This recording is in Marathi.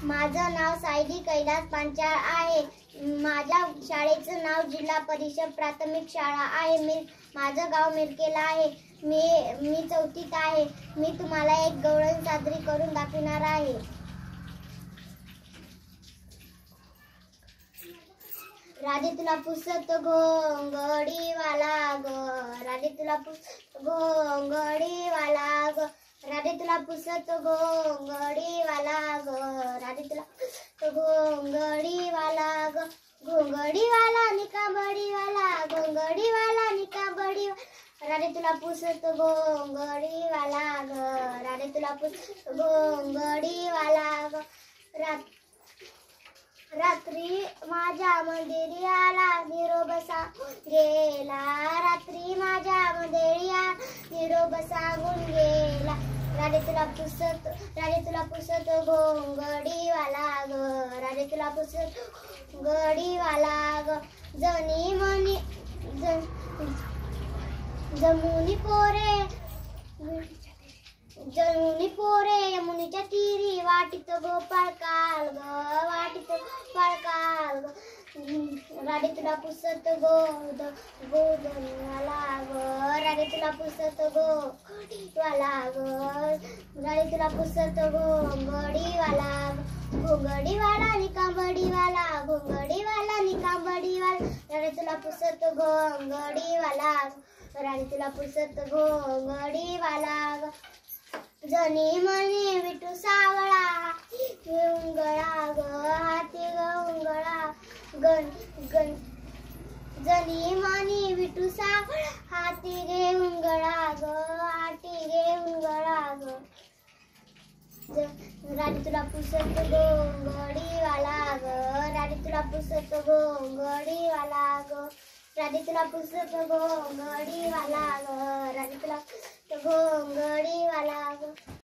माझं नाव सायली कैलास पांचाळ आहे. माझ्या शाळेचं नाव जिल्हा परिषद प्राथमिक शाळा आहे. माझं गाव मिरकेला आहे. मी चौथीत आहे. मी तुम्हाला एक गवळण साजरी करून दाखवणार आहे. राधे तुला पुसत घोंगडीवाला ग, राधे तुला पुसत घोंगडीवाला ग, राधे तुला पुसत घोंगडीवाला ग, राधे तुला पुसत घोंगडीवाला ग, घोंगडीवाला निकाबडीवाला, घोंगडीवाला निकाबडीवाला, राधे तुला पुसत घोंगडीवाला ग, राधे तुला पुसत घोंगडीवाला ग. रात्री माझ्या मंदिरी आला निरोप सांगून गेला, रात्री माझ्या मंदिरी आला निरोप सांगून गेला, राधे तुला पुसत घोंगडीवाला ग, राधे तुला पुसत घोंगडीवाला ग. जमुनी पोरे यमुनीच्या तीरी वाटीत गोपाळ काल ग, वाटीत गोपाळ काल ग, राधे तुला पुसत गोधनवाला ग, राधे तुला पुसत घोंगडीवाला ग, राधे तुला पुसत घोंगडीवाला ग, घोंगडीवाला निकाबडीवाला, घोंगडीवाला निकाबडीवाला, राधे तुला पुसत घोंगडीवाला, राधे तुला पुसत घोंगडीवाला ग. जनी मनी विठू सावळा हाती उंगळा ग, हाती ग उंगळा गण गण, जनी मनी विठू सावळा हाती गे उंगळा ग, हाती गे उंगळा ग. राधे तुला पुसत घोंगडीवाला ग, राधे तुला पुसत घोंगडीवाला ग, राधे तुला पुसत घोंगडीवाला ग, राधे तुला घोंगडीवाला ग.